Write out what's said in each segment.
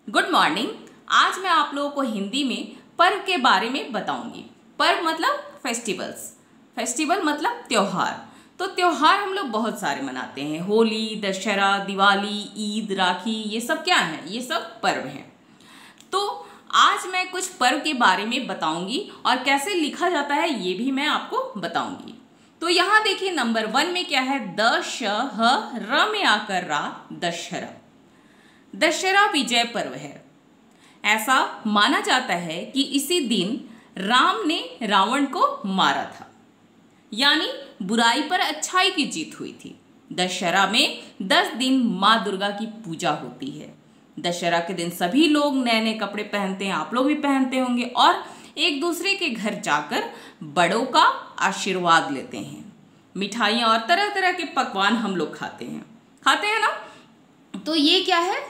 Good morning. आज मैं आप लोगों को हिंदी में पर्व के बारे में बताऊंगी। पर्व मतलब फेस्टिवल्स, फेस्टिवल मतलब त्योहार। तो त्योहार हम लोग बहुत सारे मनाते हैं। होली, दशहरा, दिवाली, ईद, राखी, ये सब क्या हैं? ये सब पर्व हैं। तो आज मैं कुछ पर्व के बारे में बताऊंगी और कैसे लिखा जाता है ये भी मैं आपको बताऊंगी। तो यहाँ देखिए नंबर 1 में क्या है? दशहरा में आकर रा दशहरा। दशहरा विजय पर्व है। ऐसा माना जाता है कि इसी दिन राम ने रावण को मारा था, यानी बुराई पर अच्छाई की जीत हुई थी। दशहरा में 10 दिन माँ दुर्गा की पूजा होती है। दशहरा के दिन सभी लोग नए नए कपड़े पहनते हैं, आप लोग भी पहनते होंगे, और एक दूसरे के घर जाकर बड़ों का आशीर्वाद लेते हैं। मिठाइयाँ और तरह तरह के पकवान हम लोग खाते हैं ना। तो ये क्या है?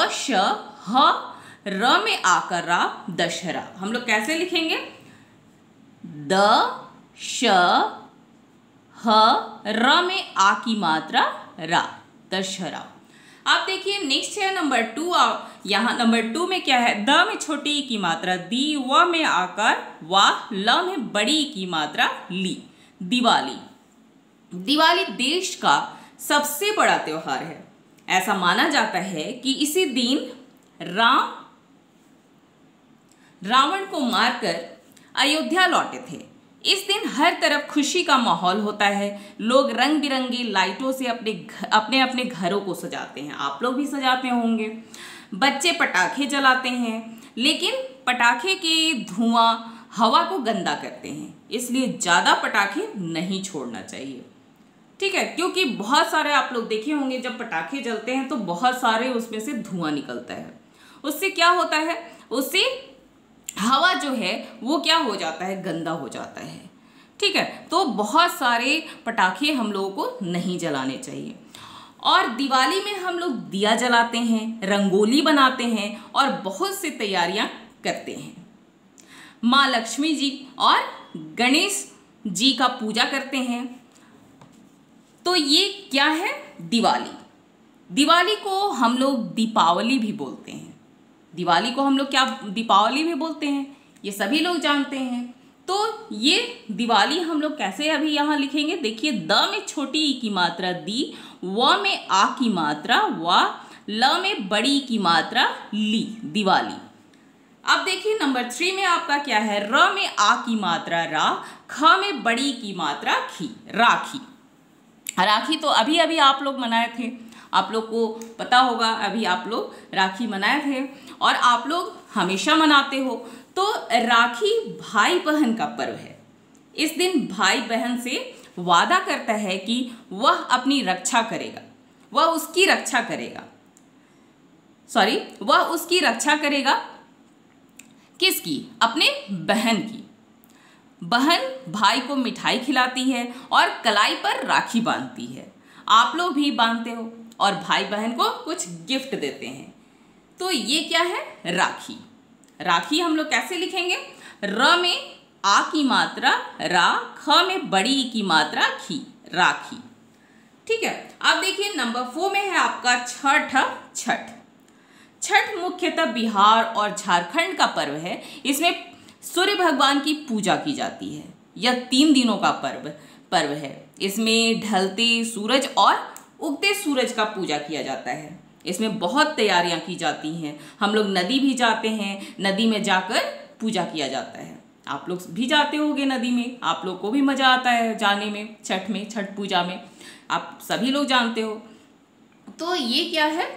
दशहरा में आकर रा दशहरा। हम लोग कैसे लिखेंगे? दशहरा में आ की मात्रा रा, दशहरा। आप देखिए नेक्स्ट है नंबर 2। यहाँ नंबर 2 में क्या है? द में छोटी ई की मात्रा दी, व में आकर वा, ल में बड़ी ई की मात्रा ली। दिवाली। दिवाली देश का सबसे बड़ा त्योहार है। ऐसा माना जाता है कि इसी दिन रावण को मारकर अयोध्या लौटे थे। इस दिन हर तरफ खुशी का माहौल होता है। लोग रंग बिरंगी लाइटों से अपने अपने घरों को सजाते हैं। आप लोग भी सजाते होंगे। बच्चे पटाखे जलाते हैं, लेकिन पटाखे के धुआं हवा को गंदा करते हैं, इसलिए ज़्यादा पटाखे नहीं छोड़ना चाहिए। ठीक है, क्योंकि बहुत सारे आप लोग देखे होंगे जब पटाखे जलते हैं तो बहुत सारे उसमें से धुआं निकलता है। उससे क्या होता है? उससे हवा जो है वो क्या हो जाता है? गंदा हो जाता है। ठीक है, तो बहुत सारे पटाखे हम लोगों को नहीं जलाने चाहिए। और दिवाली में हम लोग दिया जलाते हैं, रंगोली बनाते हैं और बहुत सी तैयारियां करते हैं। माँ लक्ष्मी जी और गणेश जी का पूजा करते हैं। तो ये क्या है? दिवाली। दिवाली को हम लोग दीपावली भी बोलते हैं। दिवाली को हम लोग क्या दीपावली भी बोलते हैं, ये सभी लोग जानते हैं। तो ये दिवाली हम लोग कैसे अभी यहाँ लिखेंगे? देखिए, द में छोटी ई की मात्रा दी, व में आ की मात्रा वा, ल में बड़ी ई की मात्रा ली, दिवाली। अब देखिए नंबर 3 में आपका क्या है? र में आ की मात्रा रा, ख में बड़ी की मात्रा खी, राखी। राखी तो अभी अभी आप लोग मनाए थे, आप लोग को पता होगा, अभी आप लोग राखी मनाए थे और आप लोग हमेशा मनाते हो। तो राखी भाई बहन का पर्व है। इस दिन भाई बहन से वादा करता है कि वह अपनी रक्षा करेगा, वह उसकी रक्षा करेगा। किसकी? अपने बहन की। बहन भाई को मिठाई खिलाती है और कलाई पर राखी बांधती है। आप लोग भी बांधते हो और भाई बहन को कुछ गिफ्ट देते हैं। तो ये क्या है? राखी। राखी हम लोग कैसे लिखेंगे? र में आ की मात्रा रा, ख में बड़ी ई की मात्रा खी, राखी। ठीक है, अब देखिए नंबर 4 में है आपका छठ। छठ मुख्यतः बिहार और झारखंड का पर्व है। इसमें सूर्य भगवान की पूजा की जाती है। यह 3 दिनों का पर्व है। इसमें ढलते सूरज और उगते सूरज का पूजा किया जाता है। इसमें बहुत तैयारियां की जाती हैं। हम लोग नदी भी जाते हैं, नदी में जाकर पूजा किया जाता है। आप लोग भी जाते होंगे नदी में, आप लोग को भी मज़ा आता है जाने में, छठ पूजा में, आप सभी लोग जानते हो। तो ये क्या है?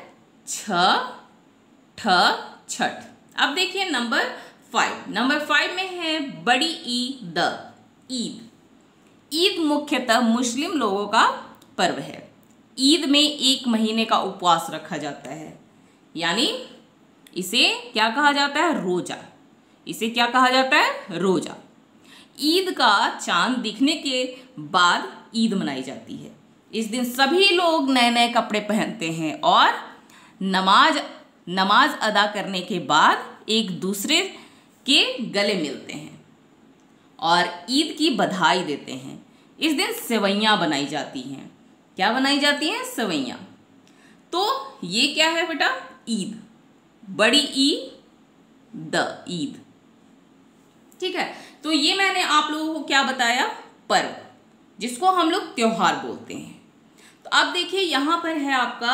छठ। अब देखिए नंबर 5 में है बड़ी ईद। ईद मुख्यतः मुस्लिम लोगों का पर्व है। ईद में 1 महीने का उपवास रखा जाता है, यानी इसे क्या कहा जाता है? रोजा। ईद का चांद दिखने के बाद ईद मनाई जाती है। इस दिन सभी लोग नए नए कपड़े पहनते हैं और नमाज अदा करने के बाद एक दूसरे के गले मिलते हैं और ईद की बधाई देते हैं। इस दिन सेवइयाँ बनाई जाती हैं। क्या बनाई जाती हैं? सेवइयाँ। तो ये क्या है बेटा? ईद। बड़ी ई द, ईद। ठीक है, तो ये मैंने आप लोगों को क्या बताया, पर्व, जिसको हम लोग त्योहार बोलते हैं। तो अब देखिए यहां पर है आपका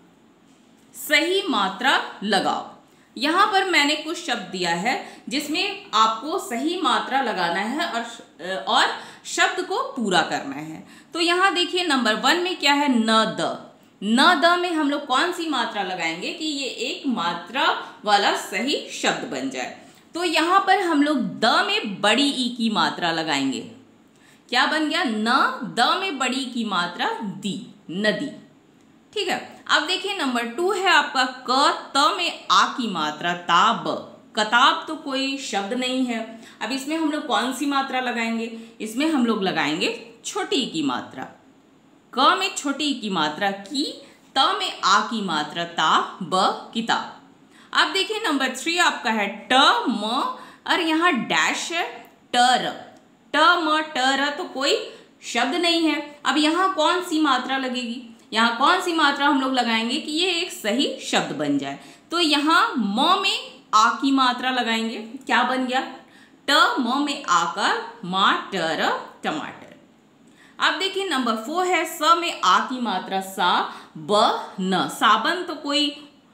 सही मात्रा लगाओ। यहां पर मैंने कुछ शब्द दिया है जिसमें आपको सही मात्रा लगाना है और शब्द को पूरा करना है। तो यहां देखिए नंबर 1 में क्या है, न द। न द में हम लोग कौन सी मात्रा लगाएंगे कि ये एक मात्रा वाला सही शब्द बन जाए। तो यहां पर हम लोग द में बड़ी ई की मात्रा लगाएंगे। क्या बन गया, न द में बड़ी की मात्रा दी, नदी। ठीक है, अब देखिए नंबर 2 है आपका क त में आ की मात्रा ताब। कताब तो कोई शब्द नहीं है। अब इसमें हम लोग कौन सी मात्रा लगाएंगे, इसमें हम लोग लगाएंगे छोटी की मात्रा। क में छोटी की मात्रा की, त में आ की मात्रा ता, ब किताब। अब देखिए नंबर 3 आपका है ट म और यहाँ डैश है टर। ट म टर तो कोई शब्द नहीं है। अब यहाँ कौन सी मात्रा लगेगी, यहाँ कौन सी मात्रा हम लोग लगाएंगे कि ये एक सही शब्द बन जाए। तो यहाँ म में आ की मात्रा लगाएंगे। क्या बन गया, ट म में आकर मा टर टमाटर। अब देखिए नंबर 4 है स में आ की मात्रा सा, ब न, साबन तो कोई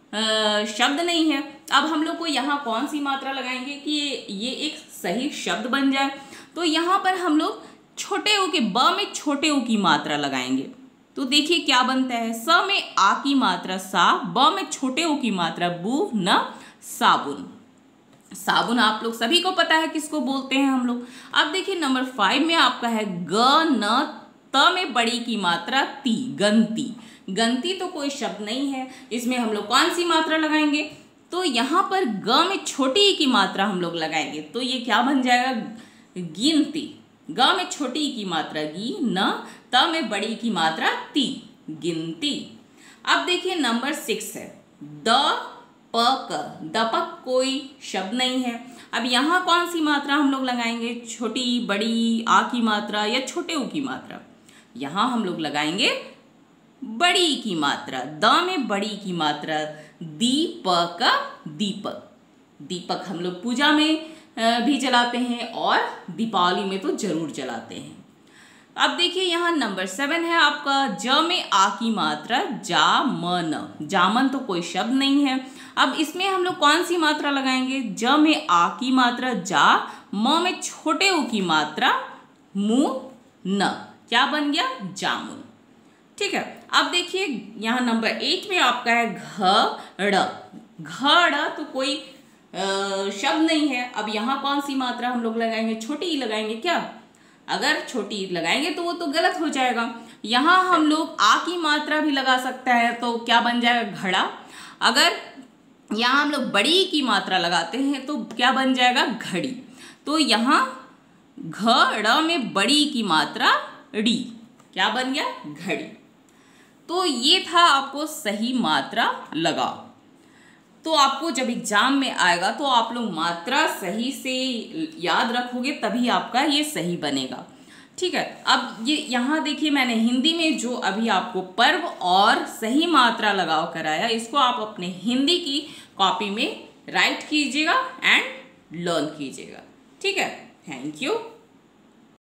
शब्द नहीं है। अब हम लोग को यहाँ कौन सी मात्रा लगाएंगे कि ये एक सही शब्द बन जाए। तो यहाँ पर हम लोग छोटे ओ के, ब में छोटे ओ की मात्रा लगाएंगे। तो देखिए क्या बनता है, स में आ की मात्रा सा, ब में छोटे ओ की मात्रा बू, न साबुन। साबुन आप लोग सभी को पता है किसको बोलते हैं हम लोग। अब देखिए नंबर 5 में आपका है ग न त में बड़ी की मात्रा ती, गंती। गंती तो कोई शब्द नहीं है। इसमें हम लोग कौन सी मात्रा लगाएंगे, तो यहाँ पर ग में छोटी की मात्रा हम लोग लगाएंगे। तो ये क्या बन जाएगा, गिनती। ग में छोटी की मात्रा गी, न त में बड़ी की मात्रा ती, गिनती। अब देखिए नंबर 6 है द प क। दपक कोई शब्द नहीं है। अब यहाँ कौन सी मात्रा हम लोग लगाएंगे, छोटी, बड़ी, आ की मात्रा या छोटे ऊ की मात्रा। यहाँ हम लोग लगाएंगे बड़ी की मात्रा। द में बड़ी की मात्रा दीपक, दीपक। दीपक हम लोग पूजा में भी जलाते हैं और दीपावली में तो जरूर जलाते हैं। अब देखिए यहाँ नंबर 7 है आपका ज में आ की मात्रा जामन। जामन तो कोई शब्द नहीं है। अब इसमें हम लोग कौन सी मात्रा लगाएंगे, ज में आ की मात्रा जा, म में छोटे ऊ की मात्रा मु, न। क्या बन गया, जामुन। ठीक है, अब देखिए यहाँ नंबर 8 में आपका है घड़। घड़ तो कोई शब्द नहीं है। अब यहाँ कौन सी मात्रा हम लोग लगाएंगे, छोटी ही लगाएंगे। क्या, अगर छोटी लगाएंगे तो वो तो गलत हो जाएगा। यहाँ हम लोग आ की मात्रा भी लगा सकता है, तो क्या बन जाएगा, घड़ा। अगर यहाँ हम लोग बड़ी की मात्रा लगाते हैं तो क्या बन जाएगा, घड़ी। तो यहाँ घड़ में बड़ी की मात्रा ड़ी, क्या बन गया, घड़ी। तो ये था आपको सही मात्रा लगाओ। तो आपको जब एग्जाम में आएगा तो आप लोग मात्रा सही से याद रखोगे, तभी आपका ये सही बनेगा। ठीक है, अब ये यहाँ देखिए मैंने हिंदी में जो अभी आपको पर्व और सही मात्रा लगाओ कराया, इसको आप अपने हिंदी की कॉपी में राइट कीजिएगा एंड लर्न कीजिएगा। ठीक है, थैंक यू।